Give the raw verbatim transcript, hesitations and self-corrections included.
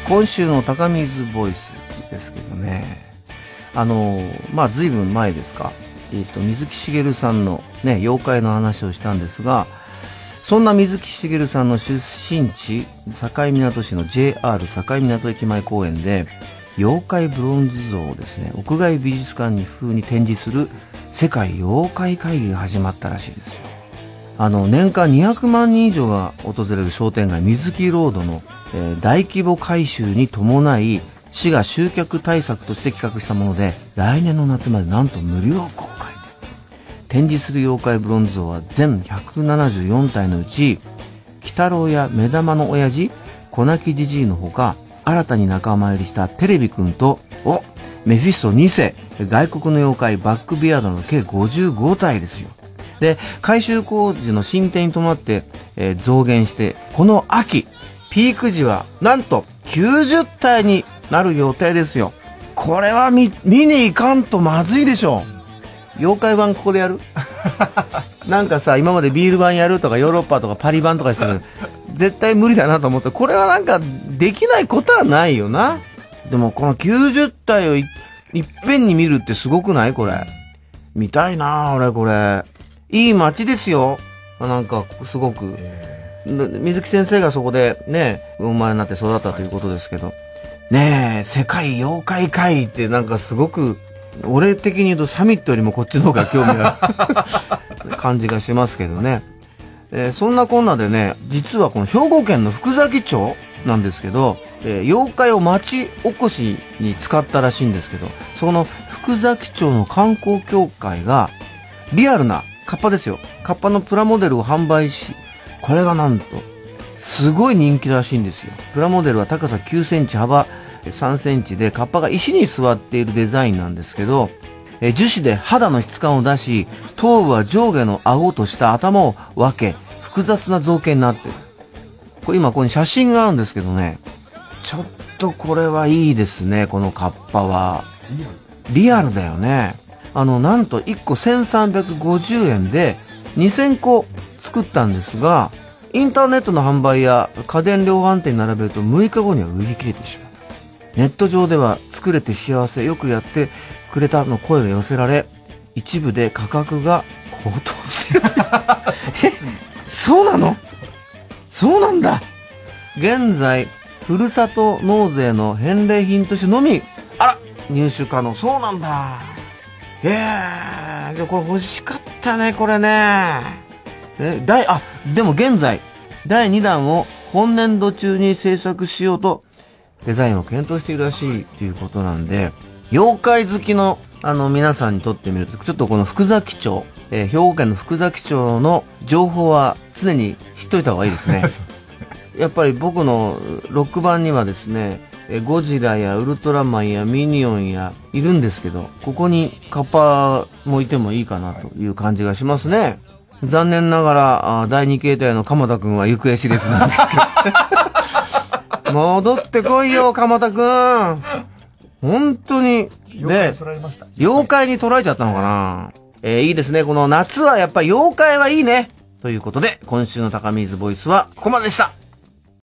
今週の高水ボイスですけどね、あのまあ随分前ですか、えーと水木しげるさんのね妖怪の話をしたんですが、そんな水木しげるさんの出身地境港市の ジェイアール 境港駅前公園で妖怪ブロンズ像をですね屋外美術館に風に展示する世界妖怪会議が始まったらしいですよ。あの年間にひゃくまんにん以上が訪れる商店街水木ロードの、えー、大規模改修に伴い市が集客対策として企画したもので、来年の夏までなんと無料公開で展示する妖怪ブロンズ像は全ひゃくななじゅうよんたいのうち、鬼太郎や目玉の親父小泣きじじいのほか、新たに仲間入りしたテレビくんとおメフィストにせい、外国の妖怪バックビアードの計ごじゅうごたいですよ。で改修工事の進展に伴って、えー、増減して、この秋ピーク時はなんときゅうじゅったいになる予定ですよ。これは 見, 見に行かんとまずいでしょ。妖怪版ここでやるなんかさ、今までビール版やるとかヨーロッパとかパリ版とかしてる絶対無理だなと思って、これはなんかできないことはないよな。でもこのきゅうじゅったいを い, いっぺんに見るってすごくない？これ見たいな俺。これいい街ですよ。なんかすごく水木先生がそこでね生まれになって育ったということですけどねえ、世界妖怪会議ってなんかすごく俺的に言うとサミットよりもこっちの方が興味ある感じがしますけどね。えー、そんなこんなでね、実はこの兵庫県の福崎町なんですけど、えー、妖怪を町おこしに使ったらしいんですけど、その福崎町の観光協会がリアルなカッパですよ。カッパのプラモデルを販売し、これがなんとすごい人気らしいんですよ。プラモデルは高さきゅうセンチ、幅さんセンチで、カッパが石に座っているデザインなんですけど、え樹脂で肌の質感を出し、頭部は上下の顎とした頭を分け、複雑な造形になっている。これ今ここに写真があるんですけどね、ちょっとこれはいいですね。このカッパはリアルだよね。あのなんといっこせんさんびゃくごじゅうえんでにせんこ作ったんですが、インターネットの販売や家電量販店に並べるとむいかごには売り切れてしまう。ネット上では作れて幸せ、よくやってくれたの声が寄せられ、一部で価格が高騰しているえ、そうなの？そうなんだ。現在ふるさと納税の返礼品としてのみあら入手可能。そうなんだ。えー、でこれ欲しかったね、これね。え、第、あ、でも現在だいにだんを本年度中に制作しようとデザインを検討しているらしいということなんで、妖怪好きのあの皆さんにとってみると、ちょっとこの福崎町、えー、兵庫県の福崎町の情報は常に知っといた方がいいですね。やっぱり僕のロック版にはですね、ゴジラやウルトラマンやミニオンやいるんですけど、ここにカッパもいてもいいかなという感じがしますね。残念ながらだいに形態の鎌田くんは行方知れずなんですけど戻ってこいよ鎌田くん、本当に。で妖怪に取られちゃったのかな。えー、いいですね。この夏はやっぱり妖怪はいいねということで、今週の高水ボイスはここまででした。